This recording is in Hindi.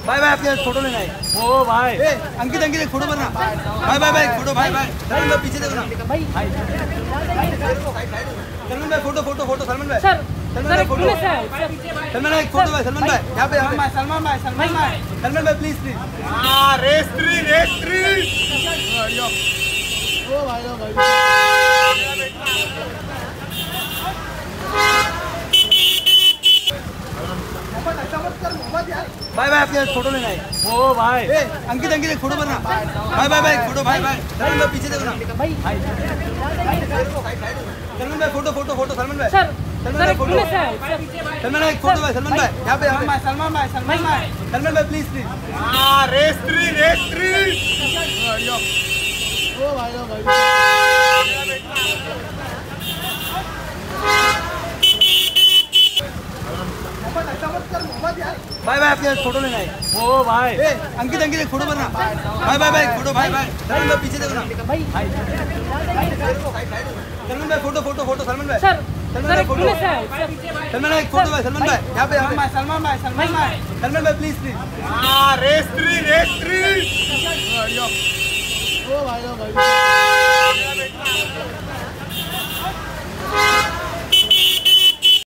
भाई भाई आपके फोटो लेना है। ओ भाई अंकित एक फोटो बनना। भाई भाई भाई फोटो भाई भाई सलमान भाई पीछे देखो ना भाई। सलमान भाई फोटो फोटो फोटो सलमान भाई सर सलमान भाई फोटो सलमान भाई फोटो भाई सलमान भाई यहाँ पे सलमान भाई प्लीज प्लीज। रेस 3 ओ भाई भाई भाई आपके फोटो लेना है। ओ भाई अंकित एक फोटो बनना। भाई भाई भाई फोटो भाई भाई सलमान भाई पीछे देखो ना भाई। सलमान भाई फोटो फोटो फोटो सलमान भाई सर सलमान भाई फोटो सलमान भाई फोटो भाई सलमान भाई यहाँ पे सलमान भाई प्लीज प्लीज। रेस 3 ओ भाई भाई भाई आपके फोटो लेना है। ओ भाई अंकित एक फोटो बनना। भाई भाई भाई फोटो भाई भाई सलमान भाई पीछे देखो ना भाई। सलमान भाई फोटो फोटो फोटो सलमान भाई सर सलमान भाई फोटो सलमान भाई फोटो भाई सलमान भाई यहाँ पे सलमान भाई प्लीज प्लीज। रेस 3 ओ भाई